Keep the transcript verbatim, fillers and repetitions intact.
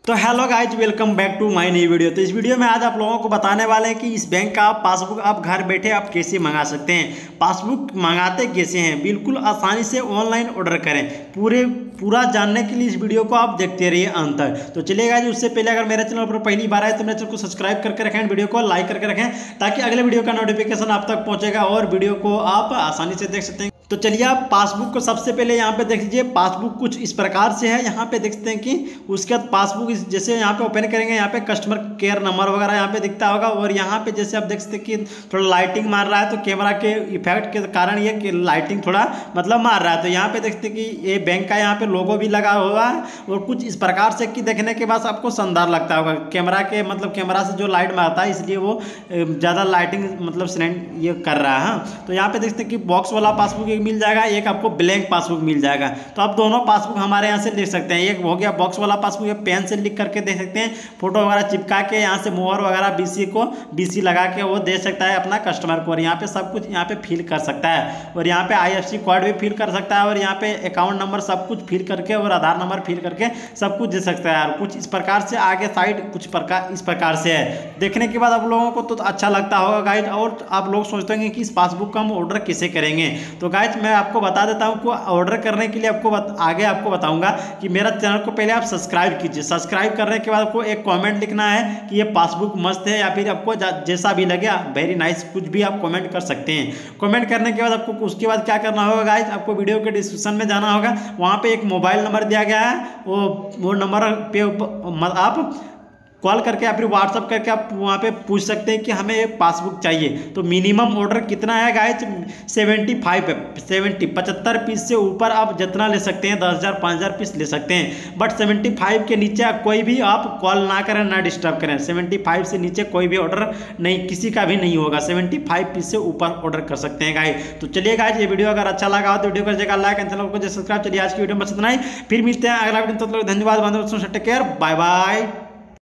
तो hello guys, welcome back to my नई video. तो इस वीडियो में आज आप लोगों को बताने वाले हैं कि इस बैंक का आप पासबुक आप घर बैठे आप कैसे मंगा सकते हैं। पासबुक मंगाते कैसे हैं, बिल्कुल आसानी से ऑनलाइन ऑर्डर करें। पूरे पूरा जानने के लिए इस वीडियो को आप देखते रहिए अंत तक। तो चलिए गाइज, उससे पहले अगर मेरे चैनल पर पहली बार आए तो मेरे चैनल को सब्सक्राइब करके रखें, वीडियो को लाइक करके रखें ताकि अगले वीडियो का नोटिफिकेशन आप तक पहुंचेगा और वीडियो को आप आसानी से देख सकते हैं। तो चलिए आप पासबुक को सबसे पहले यहाँ पे देख लीजिए। पासबुक कुछ इस प्रकार से है, यहाँ पे देखते हैं कि उसके बाद पासबुक जैसे यहाँ पे ओपन करेंगे, यहाँ पे कस्टमर केयर नंबर वगैरह यहाँ पे दिखता होगा। और यहाँ पे जैसे आप देख सकते हैं कि थोड़ा लाइटिंग मार रहा है, तो कैमरा के इफेक्ट के कारण ये कि लाइटिंग थोड़ा मतलब मार रहा है। तो यहाँ पे देखते हैं कि ये बैंक का यहाँ पे लोगो भी लगा हुआ है और कुछ इस प्रकार से कि देखने के बाद आपको शानदार लगता होगा। कैमरा के मतलब कैमरा से जो लाइट मारता है इसलिए वो ज़्यादा लाइटिंग मतलब सिलेंड ये कर रहा है। तो यहाँ पे देखते हैं कि बॉक्स वाला पासबुक मिल जाएगा, एक आपको ब्लैंक पासबुक मिल जाएगा। तो आप दोनों पासबुक हमारे यहाँ से लिख सकते हैं। एक हो गया बॉक्स वाला पासबुक, पेन से लिख करके दे सकते हैं, फोटो वगैरह चिपका के यहाँ से मोहर वगैरह बीसी को बीसी लगा के वो दे सकता है अपना कस्टमर को। और यहाँ पे सब कुछ यहाँ पे फिल कर सकता है और यहाँ पे आईएफएससी कोड भी फिल कर सकता है और यहाँ पे अकाउंट नंबर सब कुछ फिल करके और आधार नंबर फिल करके सब कुछ दे सकता है। और कुछ इस प्रकार से आगे साइड कुछ प्रकार इस प्रकार से है। देखने के बाद आप लोगों को तो अच्छा लगता होगा गाइज, और आप लोग सोचते होंगे कि इस पासबुक का हम ऑर्डर कैसे करेंगे। तो गाइज मैं आपको बता देता हूं कि ऑर्डर करने के लिए आपको बत, आगे आपको बताऊंगा कि मेरा चैनल को पहले आप सब्सक्राइब कीजिए। सब्सक्राइब करने के बाद आपको एक कमेंट लिखना है कि ये पासबुक मस्त है या फिर आपको जैसा भी लगे वेरी नाइस कुछ भी आप कमेंट कर सकते हैं। कमेंट करने के बाद आपको उसके बाद क्या करना होगा गाइज, आपको वीडियो के डिस्क्रिप्शन में जाना होगा, वहाँ पे एक मोबाइल नंबर दिया गया है, वो वो नंबर पे आप कॉल करके या फिर व्हाट्सअप करके आप वहाँ पे पूछ सकते हैं कि हमें ये पासबुक चाहिए। तो मिनिमम ऑर्डर कितना है गाइज, सेवेंटी फाइव सेवेंटी पचहत्तर पीस से ऊपर आप जितना ले सकते हैं, दस हज़ार पाँच हज़ार पीस ले सकते हैं। बट सेवेंटी फाइव के नीचे कोई भी आप कॉल ना करें, ना डिस्टर्ब करें। सेवेंटी फाइव से नीचे कोई भी ऑर्डर नहीं, किसी का भी नहीं होगा। सेवेंटी फाइव पीस से ऊपर ऑर्डर कर सकते हैं गाइज। तो चलिए गाइज, ये वीडियो अगर अच्छा लगा हो तो वीडियो को जगह लाइक एंड चैनल को सब्सक्राइब। चलिए आज की वीडियो में बस इतना ही, फिर मिलते हैं अगला वीडियो। तो धन्यवाद, टेक केयर, बाय बाय।